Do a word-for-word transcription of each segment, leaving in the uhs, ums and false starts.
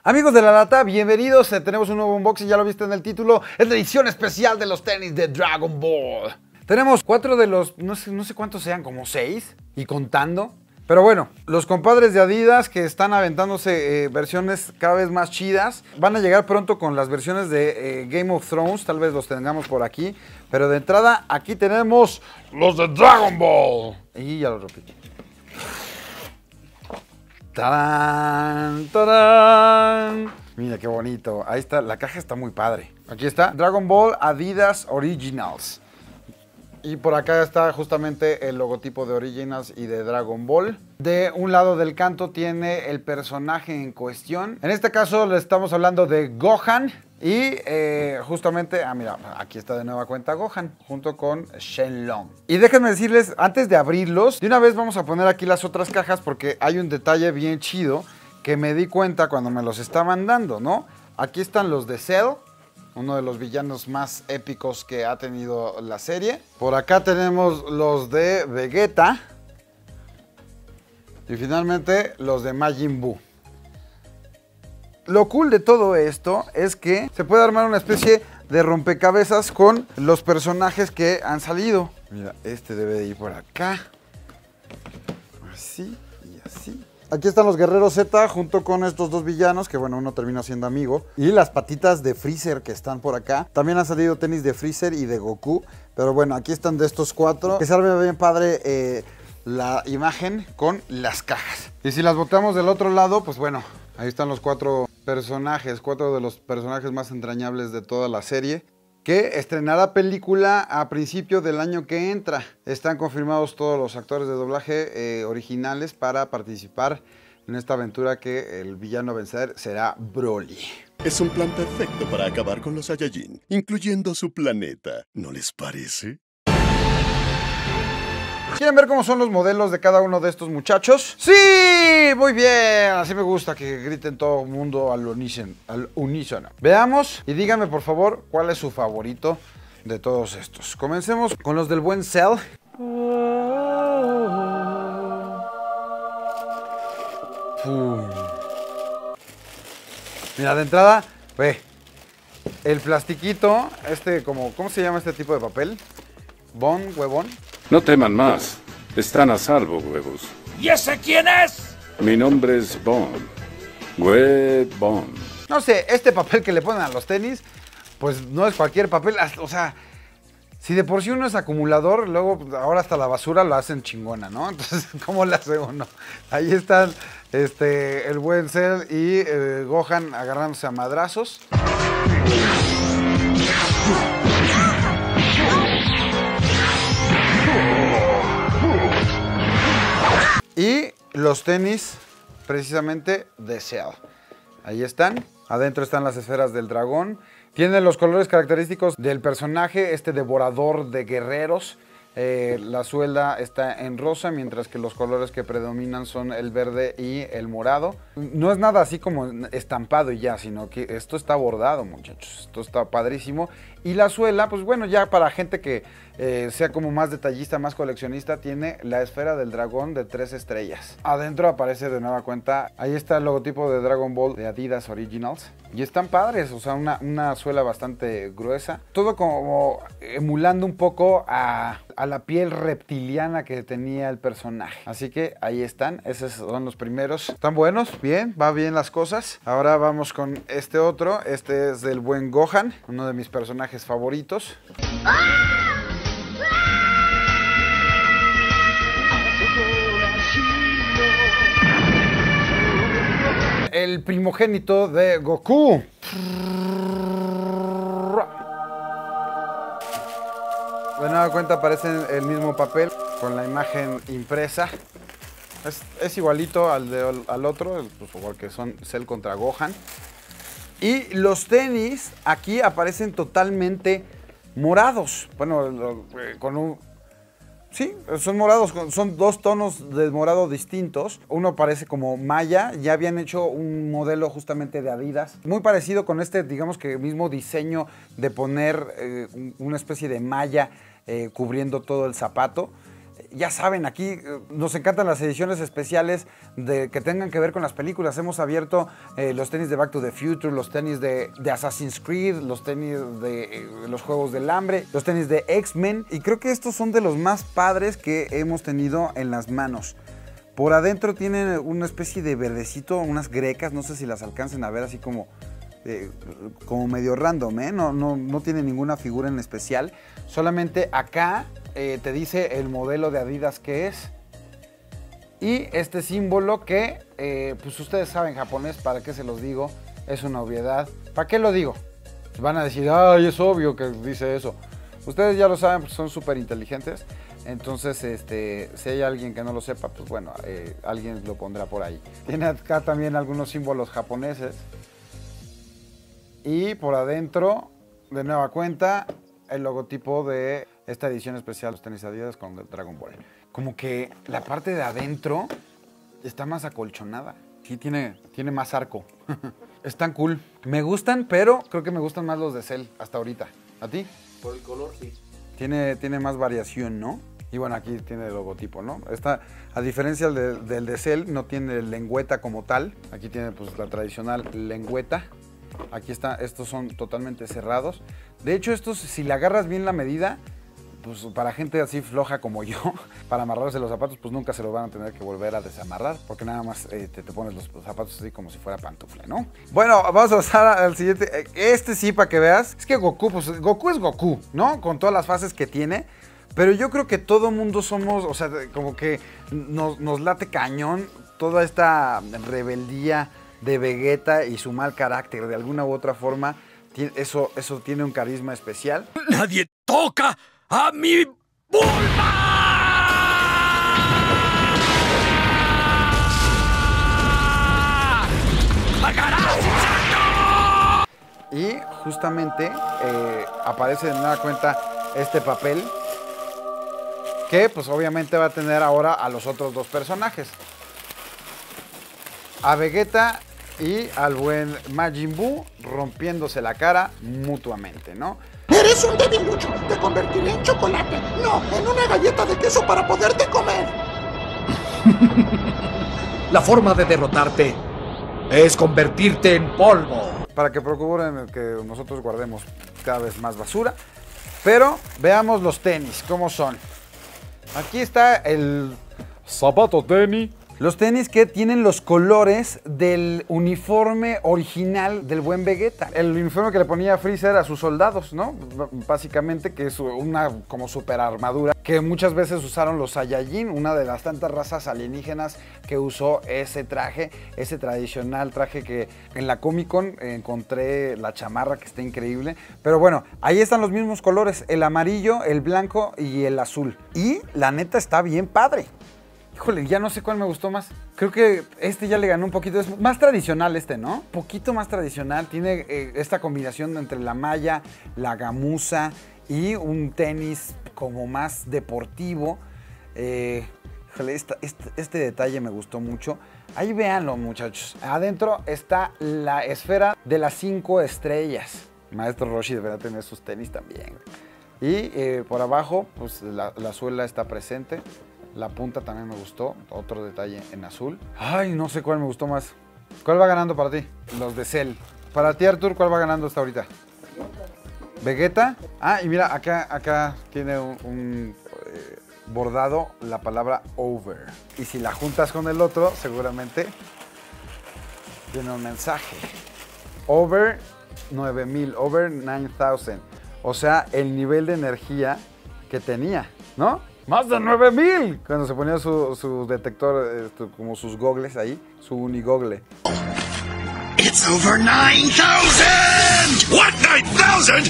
Amigos de La Lata, bienvenidos. Tenemos un nuevo unboxing, ya lo viste en el título. Es la edición especial de los tenis de Dragon Ball. Tenemos cuatro de los, no sé, no sé cuántos sean, como seis, y contando. Pero bueno, los compadres de Adidas que están aventándose eh, versiones cada vez más chidas. Van a llegar pronto con las versiones de eh, Game of Thrones, tal vez los tengamos por aquí. Pero de entrada, aquí tenemos los de Dragon Ball. Y ya los repito. ¡Tarán! ¡Tarán! Mira qué bonito. Ahí está, la caja está muy padre. Aquí está, Dragon Ball Adidas Originals. Y por acá está justamente el logotipo de Originals y de Dragon Ball. De un lado del canto tiene el personaje en cuestión. En este caso le estamos hablando de Gohan. Y eh, justamente, ah mira, aquí está de nueva cuenta Gohan, junto con Shenlong. Y déjenme decirles, antes de abrirlos, de una vez vamos a poner aquí las otras cajas porque hay un detalle bien chido que me di cuenta cuando me los estaban dando, ¿no? Aquí están los de Cell, uno de los villanos más épicos que ha tenido la serie. Por acá tenemos los de Vegeta. Y finalmente los de Majin Buu. Lo cool de todo esto es que se puede armar una especie de rompecabezas con los personajes que han salido. Mira, este debe de ir por acá. Así y así. Aquí están los Guerreros Z junto con estos dos villanos, que bueno, uno termina siendo amigo. Y las patitas de Freezer que están por acá. También han salido tenis de Freezer y de Goku. Pero bueno, aquí están de estos cuatro. Que sale bien padre eh, la imagen con las cajas. Y si las botamos del otro lado, pues bueno, ahí están los cuatro personajes, cuatro de los personajes más entrañables de toda la serie, que estrenará película a principio del año que entra. Están confirmados todos los actores de doblaje eh, originales para participar en esta aventura que el villano a vencer será Broly. Es un plan perfecto para acabar con los Saiyajin, incluyendo su planeta. ¿No les parece? ¿Quieren ver cómo son los modelos de cada uno de estos muchachos? ¡Sí! Muy bien. Así me gusta que griten todo el mundo al unísono. Al unísono. Veamos y díganme por favor cuál es su favorito de todos estos. Comencemos con los del buen Cell. Pum. Mira, de entrada, ve, el plastiquito, este como, ¿cómo se llama este tipo de papel? Bon, huevón. No teman más. Están a salvo, huevos. ¿Y ese quién es? Mi nombre es Bond. Huevón. No sé, este papel que le ponen a los tenis, pues no es cualquier papel. O sea, si de por sí uno es acumulador, luego ahora hasta la basura lo hacen chingona, ¿no? Entonces, ¿cómo le hace uno? Ahí están este, el buen Cell y eh, Gohan agarrándose a madrazos. Y los tenis, precisamente, de Cell. Ahí están. Adentro están las esferas del dragón. Tiene los colores característicos del personaje, este devorador de guerreros. Eh, la suela está en rosa, mientras que los colores que predominan son el verde y el morado. No es nada así como estampado y ya, sino que esto está bordado, muchachos. Esto está padrísimo. Y la suela, pues bueno, ya para gente que eh, sea como más detallista, más coleccionista, tiene la esfera del dragón de tres estrellas. Adentro aparece de nueva cuenta, ahí está el logotipo de Dragon Ball de Adidas Originals. Y están padres, o sea, una, una suela bastante gruesa. Todo como emulando un poco a, a la piel reptiliana que tenía el personaje. Así que ahí están, esos son los primeros. Están buenos, bien, va bien las cosas. Ahora vamos con este otro, este es del buen Gohan, uno de mis personajes favoritos. El primogénito de Goku. De nueva cuenta aparece el mismo papel con la imagen impresa. Es, es igualito al, de, al otro, pues igual que son Cell contra Gohan. Y los tenis aquí aparecen totalmente morados. Bueno, con un... Sí, son morados, son dos tonos de morado distintos. Uno parece como malla, ya habían hecho un modelo justamente de Adidas. Muy parecido con este, digamos que mismo diseño de poner eh, una especie de malla eh, cubriendo todo el zapato. ya saben, aquí eh, nos encantan las ediciones especiales de, que tengan que ver con las películas. Hemos abierto eh, los tenis de Back to the Future, los tenis de, de Assassin's Creed, los tenis de eh, los Juegos del Hambre, los tenis de X-Men. Y creo que estos son de los más padres que hemos tenido en las manos. Por adentro tienen una especie de verdecito, unas grecas, no sé si las alcancen a ver así como... Eh, como medio random, ¿eh? No, no, no tiene ninguna figura en especial. Solamente acá eh, te dice el modelo de Adidas que es. Y este símbolo que, eh, pues ustedes saben japonés, ¿para qué se los digo? Es una obviedad. ¿Para qué lo digo? Van a decir, ay, es obvio que dice eso. Ustedes ya lo saben porque son súper inteligentes. Entonces, este, si hay alguien que no lo sepa, pues bueno, eh, alguien lo pondrá por ahí. Tiene acá también algunos símbolos japoneses. Y por adentro, de nueva cuenta, el logotipo de esta edición especial de los tenis Adidas con Dragon Ball. Como que la parte de adentro está más acolchonada. Sí, tiene, tiene más arco. Están cool. Me gustan, pero creo que me gustan más los de Cell hasta ahorita. ¿A ti? Por el color, sí. Tiene, tiene más variación, ¿no? Y bueno, aquí tiene el logotipo, ¿no? Esta, a diferencia del de, del de Cell, no tiene lengüeta como tal. Aquí tiene pues la tradicional lengüeta. Aquí está, estos son totalmente cerrados. De hecho, estos, si le agarras bien la medida, pues para gente así floja como yo, para amarrarse los zapatos, pues nunca se los van a tener que volver a desamarrar, porque nada más eh, te, te pones los zapatos así como si fuera pantufla, ¿no? Bueno, vamos a pasar al siguiente. Este sí, para que veas. Es que Goku, pues Goku es Goku, ¿no? Con todas las fases que tiene. Pero yo creo que todo mundo somos, o sea, como que nos, nos late cañón toda esta rebeldía de Vegeta y su mal carácter, de alguna u otra forma, eso, eso tiene un carisma especial. ¡Nadie toca a mi Bulma! Y justamente eh, aparece de nueva cuenta este papel que pues obviamente va a tener ahora a los otros dos personajes. A Vegeta y al buen Majin Buu rompiéndose la cara mutuamente, ¿no? Eres un debilucho, te convertiré en chocolate, no, en una galleta de queso para poderte comer. La forma de derrotarte es convertirte en polvo. Para que procuren que nosotros guardemos cada vez más basura. Pero veamos los tenis, cómo son. Aquí está el zapato tenis. Los tenis que tienen los colores del uniforme original del buen Vegeta. El uniforme que le ponía Freezer a sus soldados, ¿no? Básicamente, que es una como super armadura que muchas veces usaron los Saiyajin, una de las tantas razas alienígenas que usó ese traje, ese tradicional traje que en la Comic Con encontré la chamarra que está increíble. Pero bueno, ahí están los mismos colores, el amarillo, el blanco y el azul. Y la neta está bien padre. Híjole, ya no sé cuál me gustó más. Creo que este ya le ganó un poquito. Es más tradicional este, ¿no? Un poquito más tradicional. Tiene eh, esta combinación entre la malla, la gamuza y un tenis como más deportivo. Eh, híjole, esta, este, este detalle me gustó mucho. Ahí véanlo, muchachos. Adentro está la esfera de las cinco estrellas. Maestro Roshi deberá tener sus tenis también. Y eh, por abajo, pues la, la suela está presente. La punta también me gustó, otro detalle en azul. Ay, no sé cuál me gustó más. ¿Cuál va ganando para ti? Los de Cell. Para ti, Artur, ¿cuál va ganando hasta ahorita? ¿Vegeta? Ah, y mira, acá, acá tiene un, un eh, bordado la palabra over. Y si la juntas con el otro, seguramente tiene un mensaje. Over nueve mil, over nueve mil. O sea, el nivel de energía que tenía, ¿no? ¡Más de nueve mil! Cuando se ponía su, su detector, esto, como sus gogles ahí, su unigogle. It's over nine thousand! What, nine thousand?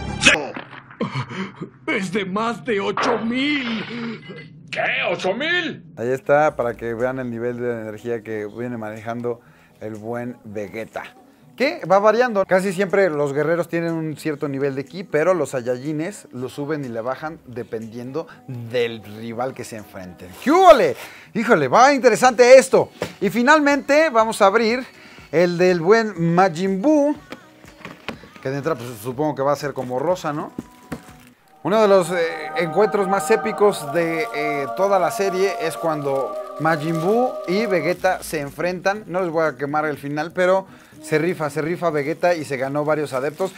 Es de más de ocho mil. ¿Qué? ¿ocho mil? Ahí está, para que vean el nivel de energía que viene manejando el buen Vegeta. Que va variando. Casi siempre los guerreros tienen un cierto nivel de ki, pero los Saiyajines lo suben y le bajan dependiendo del rival que se enfrenten. ¡Híjole! ¡Híjole! Va interesante esto. Y finalmente vamos a abrir el del buen Majin Buu, que de entrada pues, supongo que va a ser como rosa, ¿no? Uno de los eh, encuentros más épicos de eh, toda la serie es cuando Majin Buu y Vegeta se enfrentan. No les voy a quemar el final, pero se rifa, se rifa Vegeta y se ganó varios adeptos.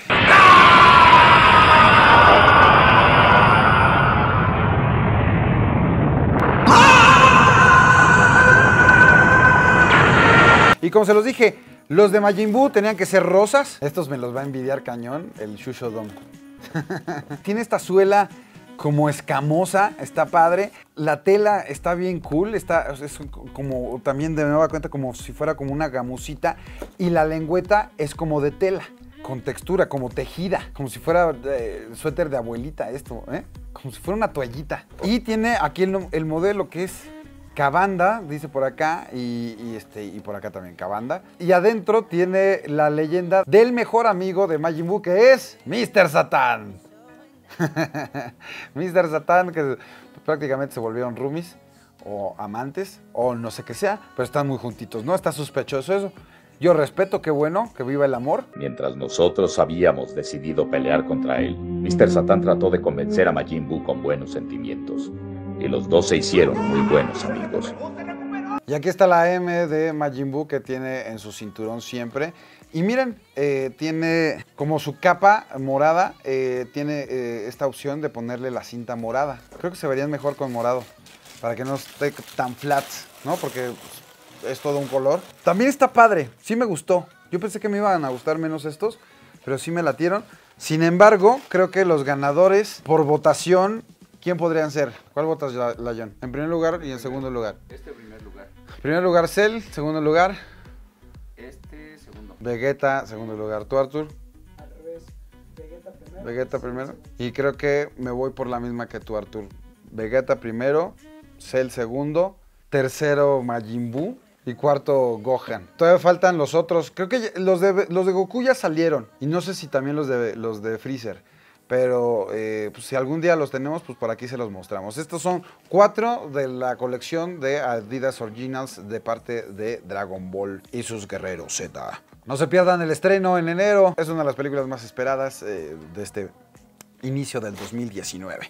Y como se los dije, los de Majin Buu tenían que ser rosas. Estos me los va a envidiar cañón, el Shushodom. Tiene esta suela como escamosa, está padre. La tela está bien cool, está, es como también de nueva cuenta como si fuera como una gamusita. Y la lengüeta es como de tela, con textura, como tejida, como si fuera eh, suéter de abuelita esto, ¿eh? Como si fuera una toallita. Y tiene aquí el, el modelo que es Kabanda, dice por acá, y, y, este, y por acá también Kabanda. Y adentro tiene la leyenda del mejor amigo de Majin Buu, que es míster Satan. míster Satan, que prácticamente se volvieron roomies, o amantes, o no sé qué sea, pero están muy juntitos, ¿no? Está sospechoso eso. Yo respeto, qué bueno, que viva el amor. Mientras nosotros habíamos decidido pelear contra él, míster Satan trató de convencer a Majin Buu con buenos sentimientos. Y los dos se hicieron muy buenos amigos. Y aquí está la M de Majin Buu que tiene en su cinturón siempre. Y miren, eh, tiene como su capa morada, eh, tiene eh, esta opción de ponerle la cinta morada. Creo que se verían mejor con morado, para que no esté tan flat, ¿no? Porque es todo un color. También está padre, sí me gustó. Yo pensé que me iban a gustar menos estos, pero sí me latieron. Sin embargo, creo que los ganadores por votación, ¿quién podrían ser? ¿Cuál votas, Layón? En primer lugar y en segundo lugar. Este primer lugar. En primer lugar, Cell. Segundo lugar, Este segundo. Vegeta. Segundo lugar, ¿tú, Artur? Al revés, Vegeta primero. Vegeta primero. Y creo que me voy por la misma que tú, Artur. Vegeta primero, Cell segundo, tercero Majin Buu y cuarto Gohan. Todavía faltan los otros. Creo que los de, los de Goku ya salieron. Y no sé si también los de, los de Freezer. Pero eh, pues si algún día los tenemos, pues por aquí se los mostramos. Estos son cuatro de la colección de Adidas Originals de parte de Dragon Ball y sus guerreros Z. No se pierdan el estreno en enero. Es una de las películas más esperadas eh, de este inicio del dos mil diecinueve.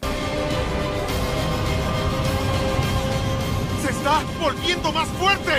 ¡Se está volviendo más fuerte!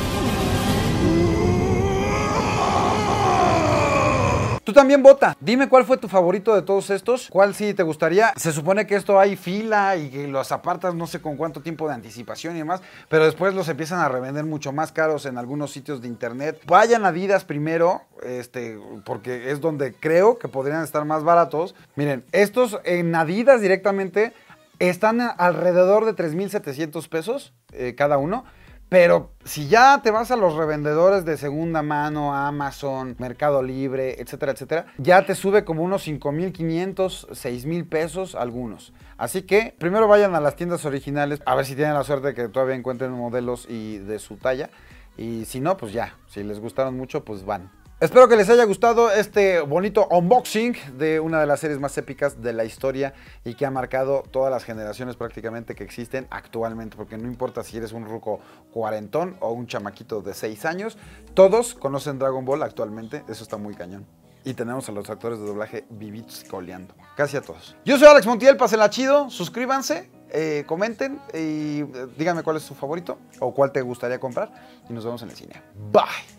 Tú también vota. Dime cuál fue tu favorito de todos estos. ¿Cuál sí te gustaría? Se supone que esto hay fila y que los apartas no sé con cuánto tiempo de anticipación y demás, pero después los empiezan a revender mucho más caros en algunos sitios de internet. Vayan a Adidas primero, este, porque es donde creo que podrían estar más baratos. Miren, estos en Adidas directamente están alrededor de tres mil setecientos pesos eh, cada uno. Pero si ya te vas a los revendedores de segunda mano, Amazon, Mercado Libre, etcétera, etcétera, ya te sube como unos cinco mil quinientos, seis mil pesos algunos. Así que primero vayan a las tiendas originales, a ver si tienen la suerte de que todavía encuentren modelos y de su talla. Y si no, pues ya, si les gustaron mucho, pues van. Espero que les haya gustado este bonito unboxing de una de las series más épicas de la historia y que ha marcado todas las generaciones prácticamente que existen actualmente, porque no importa si eres un ruco cuarentón o un chamaquito de seis años, todos conocen Dragon Ball actualmente, eso está muy cañón. Y tenemos a los actores de doblaje vivitos y coleando, casi a todos. Yo soy Alex Montiel, pásenla chido, suscríbanse, eh, comenten y eh, díganme cuál es su favorito o cuál te gustaría comprar y nos vemos en el cine. Bye.